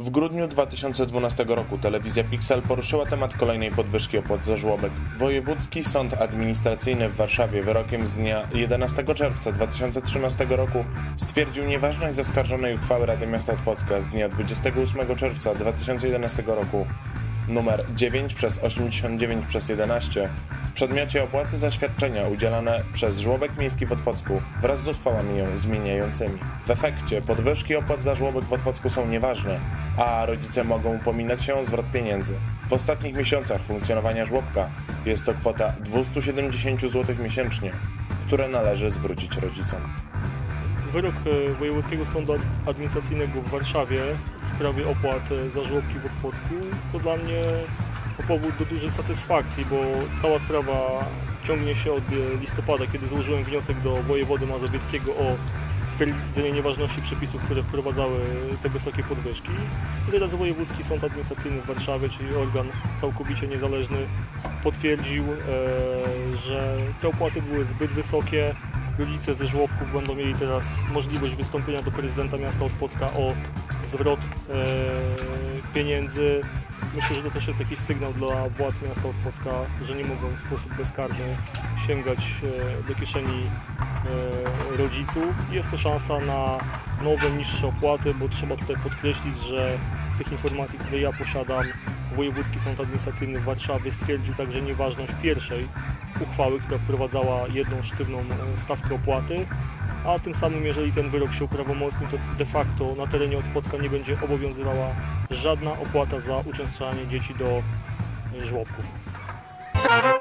W grudniu 2012 roku telewizja Pixel poruszyła temat kolejnej podwyżki opłat za żłobek. Wojewódzki Sąd Administracyjny w Warszawie wyrokiem z dnia 11 czerwca 2013 roku stwierdził nieważność zaskarżonej uchwały Rady Miasta Otwocka z dnia 28 czerwca 2011 roku nr 9/89/11 w przedmiocie opłaty za świadczenia udzielane przez żłobek miejski w Otwocku wraz z uchwałami ją zmieniającymi. W efekcie podwyżki opłat za żłobek w Otwocku są nieważne, a rodzice mogą upominać się o zwrot pieniędzy. W ostatnich miesiącach funkcjonowania żłobka jest to kwota 270 zł miesięcznie, które należy zwrócić rodzicom. Wyrok Wojewódzkiego Sądu Administracyjnego w Warszawie w sprawie opłat za żłobki w Otwocku to dla mnie powód do dużej satysfakcji, bo cała sprawa ciągnie się od listopada, kiedy złożyłem wniosek do wojewody mazowieckiego o stwierdzenie nieważności przepisów, które wprowadzały te wysokie podwyżki. I teraz Wojewódzki Sąd Administracyjny w Warszawie, czyli organ całkowicie niezależny, potwierdził, że te opłaty były zbyt wysokie. Rodzice ze żłobków będą mieli teraz możliwość wystąpienia do prezydenta miasta Otwocka o zwrot pieniędzy. Myślę, że to też jest jakiś sygnał dla władz miasta Otwocka, że nie mogą w sposób bezkarny sięgać do kieszeni rodziców. Jest to szansa na nowe, niższe opłaty, bo trzeba tutaj podkreślić, że z tych informacji, które ja posiadam, Wojewódzki Sąd Administracyjny w Warszawie stwierdził także nieważność pierwszej uchwały, która wprowadzała jedną sztywną stawkę opłaty, a tym samym, jeżeli ten wyrok się uprawomocni, to de facto na terenie Otwocka nie będzie obowiązywała żadna opłata za uczęszczanie dzieci do żłobków.